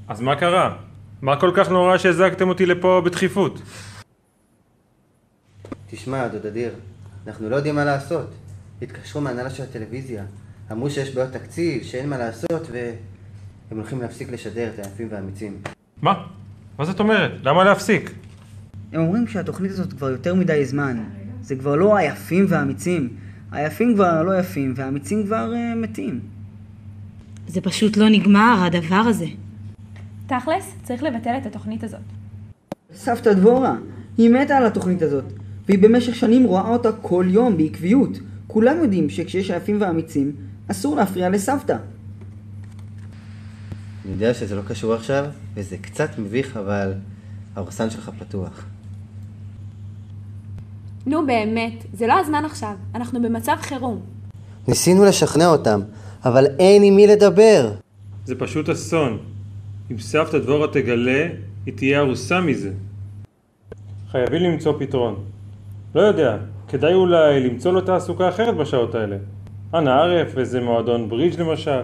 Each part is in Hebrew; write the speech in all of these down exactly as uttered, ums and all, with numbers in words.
אז מה קרה? מה כל כך נורא שהזעקתם אותי לפה בדחיפות? תשמע, דוד אדיר, אנחנו לא יודעים מה לעשות. התקשרו מהנהלה של הטלוויזיה. אמרו שיש בעיות תקציב, שאין מה לעשות, והם הולכים להפסיק לשדר את היפים והאמיצים. מה? מה זאת אומרת? למה להפסיק? הם אומרים שהתוכנית הזאת כבר יותר מדי זמן. זה כבר לא היפים והאמיצים. היפים כבר לא יפים, והאמיצים כבר uh, מתים. זה פשוט לא נגמר, הדבר הזה. תכלס, צריך לבטל את התוכנית הזאת. סבתא דבורה, היא מתה על התוכנית הזאת, והיא במשך שנים רואה אותה כל יום בעקביות. כולם יודעים שכשיש היפים והאמיצים, אסור להפריע לסבתא. אני יודע שזה לא קשור עכשיו, וזה קצת מביך, אבל האורסן שלך פתוח. נו באמת, זה לא הזמן עכשיו, אנחנו במצב חירום. ניסינו לשכנע אותם, אבל אין עם מי לדבר. זה פשוט אסון. אם סבתא דבורה תגלה, היא תהיה ארוסה מזה. חייבים למצוא פתרון. לא יודע, כדאי אולי למצוא לו תעסוקה אחרת בשעות האלה. אנא ערף, איזה מועדון ברידג' למשל.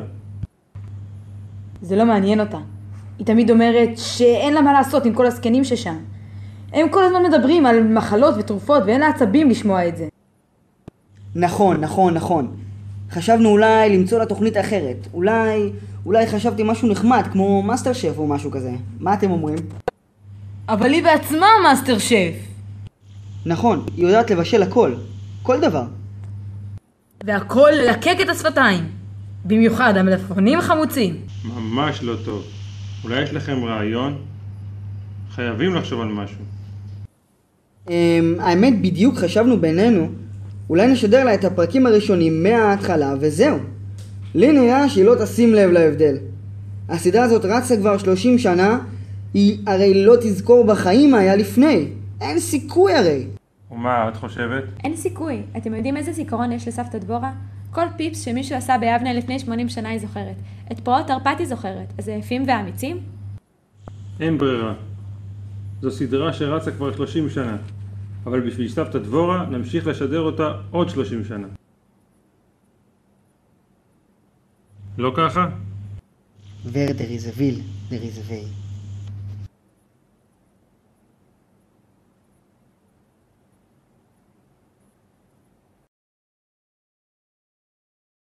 זה לא מעניין אותה. היא תמיד אומרת שאין לה מה לעשות עם כל הסקנים ששם. הם כל הזמן מדברים על מחלות ותרופות ואין לה עצבים לשמוע את זה. נכון, נכון, נכון. חשבנו אולי למצוא לה תוכנית אחרת. אולי, אולי חשבתי משהו נחמד, כמו מאסטר שף או משהו כזה. מה אתם אומרים? אבל היא בעצמה מאסטר שף. נכון, היא יודעת לבשל הכל. כל דבר. והכל ללקק את השפתיים. במיוחד המלפפונים חמוצים. ממש לא טוב. אולי יש לכם רעיון? חייבים לחשוב על משהו. Um, האמת, בדיוק חשבנו בינינו, אולי נשדר לה את הפרקים הראשונים מההתחלה וזהו. לי נראה שהיא לא תשים לב להבדל. הסדרה הזאת רצה כבר שלושים שנה, היא הרי לא תזכור בחיים מה היה לפני. אין סיכוי הרי. ומה את חושבת? אין סיכוי. אתם יודעים איזה זיכרון יש לסבתא דבורה? כל פיפס שמישהו עשה ביבנה לפני שמונים שנה היא זוכרת. את פרעות תרפ"ט היא זוכרת. אז זה יפים ואמיצים? אין ברירה. זו סדרה שרצה כבר שלושים שנה. אבל בשביל סבתא דבורה נמשיך לשדר אותה עוד שלושים שנה. לא ככה? Where there is a will, there is a way.